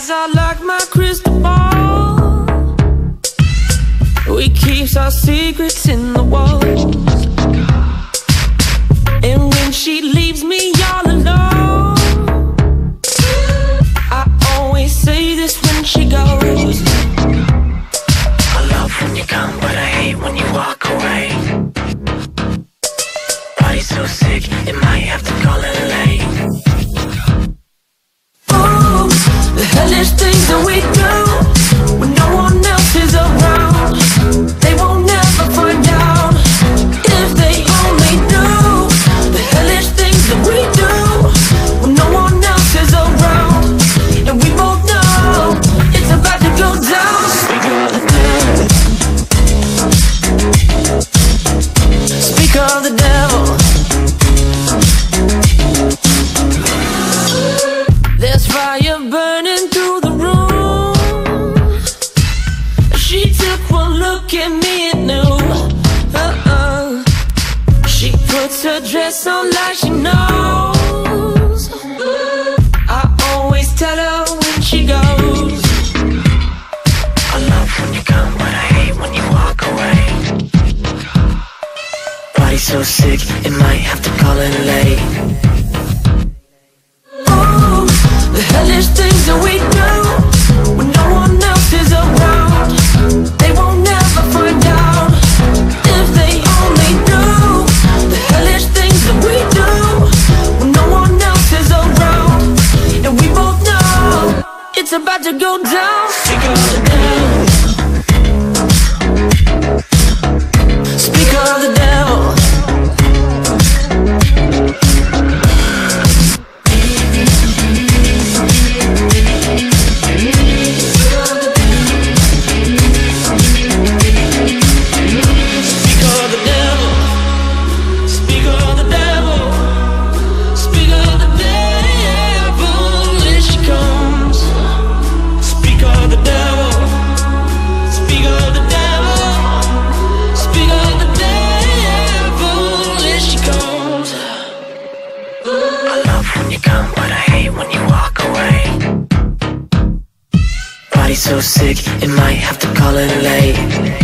eyes are like my crystal ball. We keep our secrets in the walls. And when she leaves me all alone, I always say this when she goes: I love when you come, but I hate when you walk away. Body's so sick, it might have to call it late. Ooh, the hellish things that we do when no one else is around. They won't never find out if they only knew. The hellish things that we do when no one else is around. And we both know it's about to go down. Speak of the devil. Speak of the devil. There's fire burning through the room. She took one look at me and knew. She puts her dress on like she knows. I always tell her when she goes: I love when you come, but I hate when you walk away. Body's so sick, it might have to call it late. The hellish things that we do when no one else is around. They won't never find out if they only knew. The hellish things that we do when no one else is around. And we both know it's about to go down. Speak of the devil. Speak of the devil. So sick, it might have to call it late.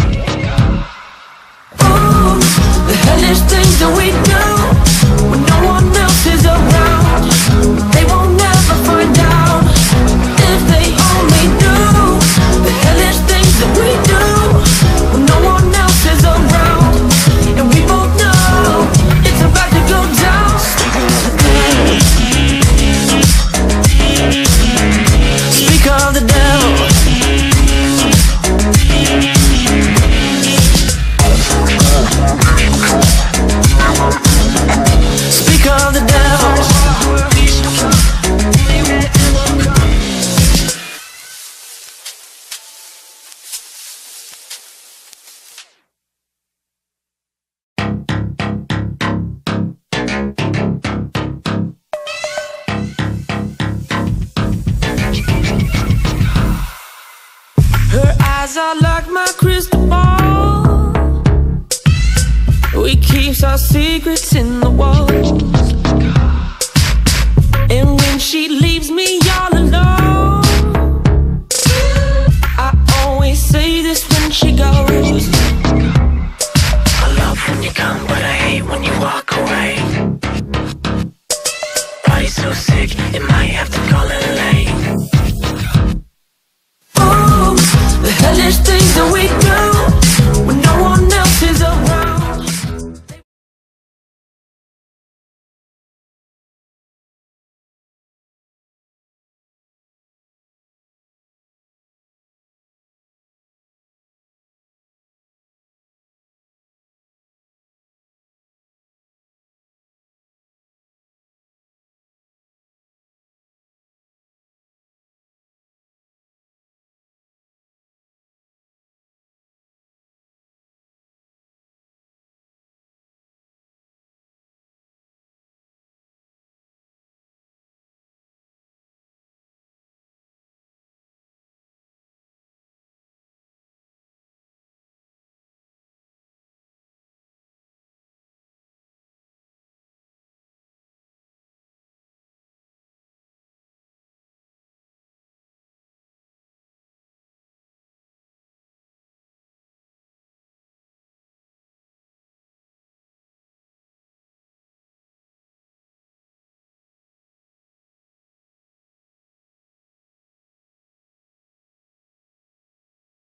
Ooh, the hellish things that we do when no one else is around. They won't never find out if they only knew. The hellish things that we do when no one else is around. And we both know it's about to go down. Speak of the devil. Speak of the devil. Her eyes are like my crystal ball.